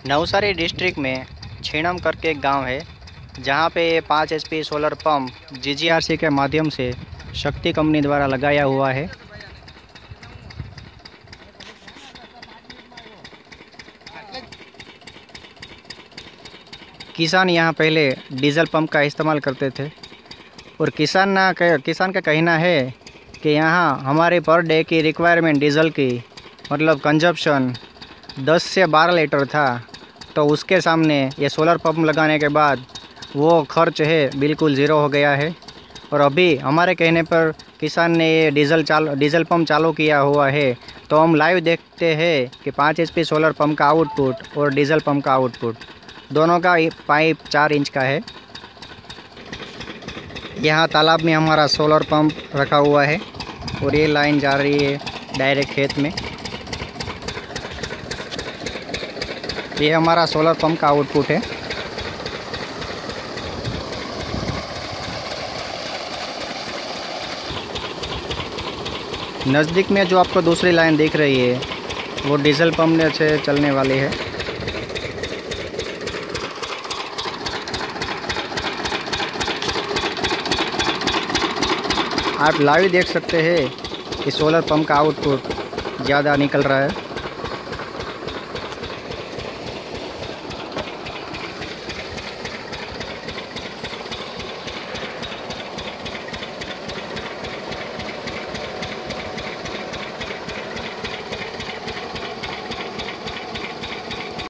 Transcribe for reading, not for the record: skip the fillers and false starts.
Navsari district में छीणम करके एक गांव है जहां पे 5 एचपी सोलर पंप जीजीआरसी के माध्यम से शक्ति कंपनी द्वारा लगाया हुआ है। किसान यहां पहले डीजल पंप का इस्तेमाल करते थे और किसान का कहना है कि यहां हमारे पर डे की रिक्वायरमेंट डीजल की मतलब कंजप्शन 10 से 12 लीटर था, तो उसके सामने ये सोलर पंप लगाने के बाद वो खर्च है बिल्कुल ज़ीरो हो गया है। और अभी हमारे कहने पर किसान ने ये डीजल पंप चालू किया हुआ है, तो हम लाइव देखते हैं कि 5 एचपी सोलर पंप का आउटपुट और डीजल पंप का आउटपुट दोनों का पाइप 4 इंच का है। यहाँ तालाब में हमारा सोलर पंप रखा हुआ है और ये लाइन जा रही है डायरेक्ट खेत में। ये हमारा सोलर पंप का आउटपुट है। नज़दीक में जो आपको दूसरी लाइन दिख रही है वो डीजल पंप से चलने वाली है। आप लाइव देख सकते हैं कि सोलर पंप का आउटपुट ज़्यादा निकल रहा है।